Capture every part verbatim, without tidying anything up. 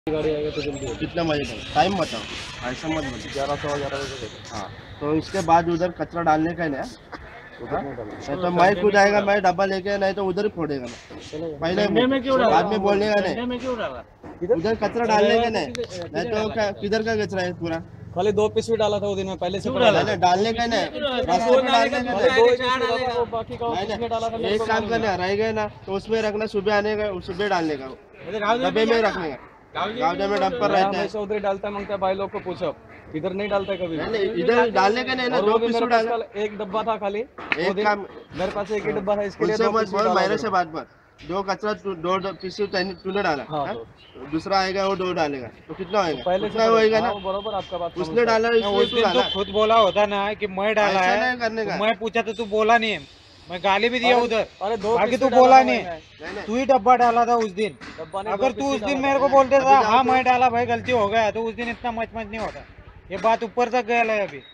गाड़ी आएगा तो जल्दी हो। कितना बजे तक टाइम बताओ, ऐसा मत बताओ। ग्यारह सौ ग्यारह बजे तक। हाँ तो इसके बाद उधर कचरा डालने का है ना, उधर नहीं डालना। नहीं तो मैं खुद आएगा, मैं डब्बा लेके, नहीं तो उधर ही फोड़ेगा ना। चलेगा। पहले गड्ढे में क्यों डाला? बाद में बोलने का गड्ढे नहीं, में क्यों डाला? उधर कचरा डालने का नहीं, नहीं तो क्या किधर का कचरा है पूरा, खाली दो पीस भी डाला था वो दिन में, पहले से क्यों पड़ा डाला? था। पहले डालने का नहीं, रास्ते पे डालने का खाली नहीं। दो ही पीस डाला था, वो बाकी का वो नहीं, किसने डाला था नहीं, मेरे एक को काम मालूम नहीं। करना रह गए ना तो उसमें रखना, सुबह आने का, सुबह डालने का, डब्बे में रखने का, गाँव में डब्बा मैं रहता है। हमेशा उधर ही डालता है, मांगता है भाई लोग को पूछो, इधर नहीं डालता है कभी भी। नहीं नहीं, इधर डालने का नहीं ना, और दो वो भी पीस मेरे पास डालना। कल एक डब्बा था खाली, वो एक दिन काम मेरे पास एक ही डब्बा था, इसके लिए उनसे दो मत पीस भी बोल, डाला मेरे था। से बात मत, दो कचरा तू- दो दो पीस तूने तूने डाला, हाँ, हाँ? तो दूसरा आएगा वो दो डालेगा तो कितना होएगा, पहले से उतना होएगा हाँ, ना। वो बरोबर आपका बात उसने समझता डाला है। इसलिए उस तू दिन तो डाला, खुद बोला होता ना कि मैं डाला ऐसा है, नहीं करने का। तो मैं पूछा तो तू बोला नहीं है, मैं गाली भी दिया अरे- उधर, अरे दो बाकी पीस तू भी डाला बोला था नहीं, भाई मैं। नहीं नहीं, तू ही डब्बा डाला था उस दिन। डब्बा नहीं, अगर दो तू पीस उस ही दिन डाला मेरे था। को बोलते अभी था जाओ हाँ तो- मैं डाला भाई, गलती हो गया, तो उस दिन इतना मच मच नहीं होता। ये बात ऊपर तक गया है अभी,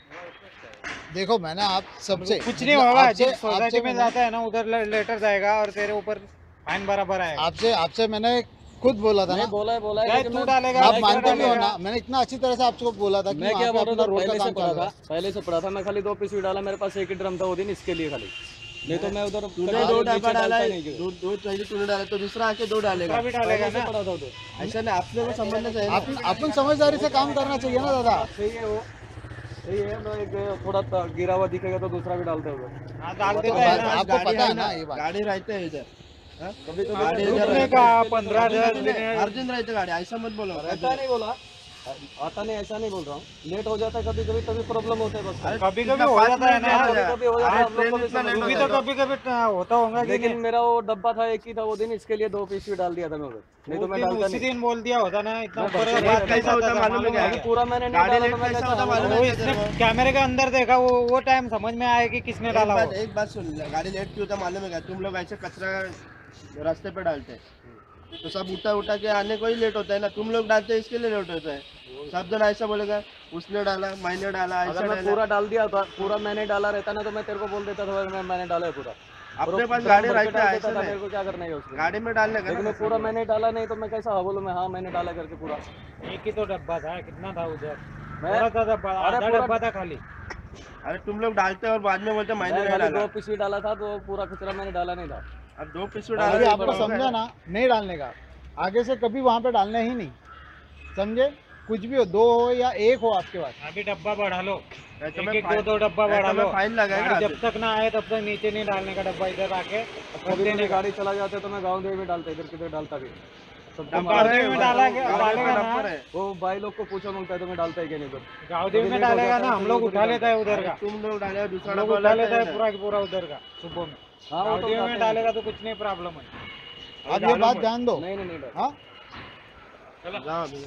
देखो मैंने आप सबसे कुछ नहीं होगा। आपसे जिस सोसाइटी आपसे में मैंने जाता है ना उधर ले- लेटर जाएगा और तेरे ऊपर फाइन बराबर आएगा। आपसे आपसे मैंने खुद बोला था नहीं ना, बोला है बोला है चाहे लेकिन तू मैं- डालेगा, आप मैं मानते क्यों नहीं हो डालेगा? ना, मैंने इतना अच्छी तरह से आपको बोला था कि मैं वहाँ क्या पे बोल रहा अपना था, रोड पहले का से काम पड़ा चल रहा था, है। पहले से पड़ा था, मैं खाली दो पीस भी डाला, मेरे पास एक ही ड्रम था वो दिन, इसके लिए खाली, नहीं तो मैं उधर तूने कभी दो नीचे डब्बा डाला डालता है, नहीं क्यों। दो दो चाहिए तूने डाला तो दूसरा आके दो डालेगा, दूसरा भी डालेगा पहले से ना। पड़ा था उधर। ऐसा नहीं, अपने को समझना चाहिए ना। आप अपन समझदारी से काम करना चाहिए ना दादा। सही है वो, सही है ना, एक थोड़ा ता- गिरा हुआ दिखेगा तो दूसरा भी डालते होगा। हाँ डाल तो देता बात- है ना। आपको गाड़ी पता है है ना ये बात। गाड़ी रहते है इधर, हाँ? कभी कभी गाड़ी तो इधर रुकने रहते का है। पंद्रह नहीं, दिन नहीं, हर दिन रहते गाड़ी, ऐसा मत बोलो। रहता नहीं बोला, आता नहीं ऐसा नहीं बोल रहा हूँ, लेट हो जाता है कभी कभी, तभी प्रॉब्लम होता है बस। अरे कभी कितना कभी हो पाँच जाता है मिनट ना, लेट हो कभी जाएगा। कभी हो जाता है, अरे आप लोग ट्रेन को भी इतना समझ लेट में तू भी हो तो जाएगा। कभी कभी होता होगा कि लेकिन नहीं? मेरा वो डब्बा था, एक ही था वो दिन, इसके लिए दो पीस भी डाल दिया था मैं उधर, नहीं तो उस मैं दिन डालता उसी नहीं। दिन बोल दिया होता ना, इतना मैं ऊपर बच्चे का नहीं बात करता। कैसा होता मालूम है क्या? अभी पूरा मैंने नहीं गाड़ी डाला लेट तो मैं कैसा कैसा होता बोलूं? मालूम है? वो क्या इसने तेरे को? कैमरे के अंदर देखा, वो वो टाइम समझ में आया कि किसने एक डाला बात वो। एक बात सुन, गाड़ी लेट क्यों होता मालूम है क्या? तुम लोग ऐसे कचरा रास्ते पे डालते हैं तो सब उठा उठा के आने को ही लेट होता है ना, तुम लोग डालते हैं इसके लिए लेट होता है। सब जन ऐसा बोलेगा उसने डाला, मैंने डाला, ऐसा अगर मैं डाला। पूरा डाल दिया था, पूरा मैंने डाला रहता ना, तो मैं तेरे को बोल देता था भाई मैं मैंने डाला है पूरा। अपने पास ड्रम गाड़ी भर के रहता डाल है, देता ऐसा था, नहीं। मेरे को क्या करना है उसमें। गाड़ी में डालने का लेकिन ना। मैं पूरा मैंने डाला नहीं तो मैं कैसा हाँ बोलूं मैं, हाँ मैंने डाला करके पूरा। एक ही तो डब्बा था, कितना था उधर? मैं थोड़ा सा डब्बा, अरे आधा पूरा- डब्बा था खाली। अरे तुम लोग डालते हो और बाद में बोलते मैंने मैं नहीं खाली डाला। दो पीस भी डाला था, तो पूरा कचरा मैंने डाला नहीं था। अब दो पीस अभी डाला आपको समझा ना, नहीं डालने का, आगे से कभी वहाँ पे डालना ही नहीं, समझे? कुछ भी हो, दो हो या एक हो आपके पास। अभी डब्बा बढ़ा लो, नहीं तो एक मैं एक दो फाइन- दो डब्बा नहीं तो बढ़ा मैं लो। फाइन लगाएगा गाड़ी अभी। जब तक ना आए तब तक नीचे नहीं डालने का डब्बा, इधर आके रख कभी देने कभी का। गाड़ी चला जाते तो मैं गाँव देवी में डालता, इधर किधर डालता भी सबको डब्बा मार- गाँव देवी में डाला के- गाड़ी डालेगा में ना। डब्बा है। वो भाई लोग को पूछा मांगता है तो मैं डालता ही क्या नहीं उधर। गाँव देवी कभी में लेट हो डालेगा जाता ना, है हम तो लोग उधर उठा ही लेता है उधर का, तुम लोग डाले दूसरा हम लोग डब्बा उठा लेते लेता है हैं पूरा की पूरा उधर का सुबह में। हाँ वो गाँव तो देवी में उठाते हैं। डालेगा तो कुछ नहीं प्रॉब्लम है। आप ये बात ध्यान दो। नहीं नहीं नहीं डाल। हाँ ना। जाओ अभी।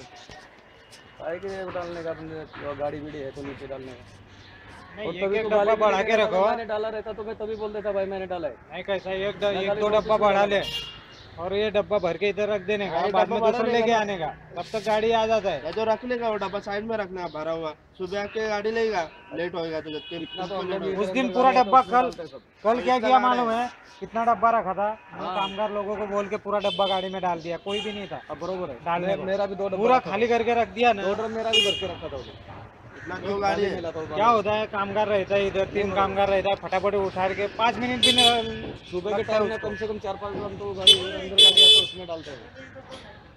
काहे के लिए डालने का, तुमने गाड़ी बीड़ी है तो नीचे डालने का। नहीं और एक तभी एक तो डब्बा गाली भी बढ़ा नहीं के देता, रखो। मैंने डाला रहता तो मैं तभी बोल देता भाई मैंने डाला है। नहीं कैसा एक ड- मैं एक खाली दो दो डब्बा पीस में बढ़ा डाला। ले और ये डब्बा भर के इधर रख देने का, हाँ, ये बाद डब्बा में बढ़ा दूसरा लेगा लेके ना। आने का, तब तक गाड़ी आ जाता है। या तो रख लेगा वो डब्बा साइड में रखना भरा हुआ, सुबह आके गाड़ी लेगा, लेट होएगा तो जब इतना तो हम लोग भी उस इधर दिन अंदर पूरा गाड़ी है तो डब्बा उसमें कल डालते हैं सब। कल क्या इतना किया गाड़ी मालूम है? कितना डब्बा रखा था, मैंने हाँ। कामगार लोगों को बोल के पूरा डब्बा गाड़ी में डाल दिया, कोई भी नहीं था अब बरोबर है, डालने मैं- को। मेरा भी दो डब्बा पूरा रखा खाली था। करके रख दिया ना। दो ड्रम मेरा भी भर के रखा था उधर। इतना दो गाड़ी है। मिला था उधर। क्या होता है, कामगार रहता है इधर, तीन कामगार रहता है, फटाफट उठा के पाँच मिनट भी नहीं सुबह के लगता है टाइम में उसको। कम से कम चार पाँच ड्रम तो गाड़ी अंदर गाड़ी है तो उसमें डालते हैं।